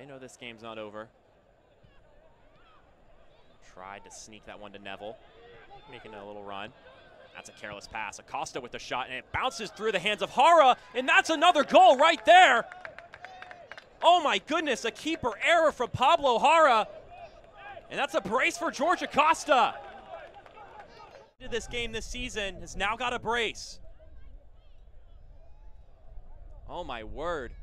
They know this game's not over. Tried to sneak that one to Neville, making a little run. That's a careless pass. Acosta with the shot, and it bounces through the hands of Hara, and that's another goal right there. Oh my goodness, a keeper error from Pablo Hara, and that's a brace for George Acosta. This game this season has now got a brace. Oh my word.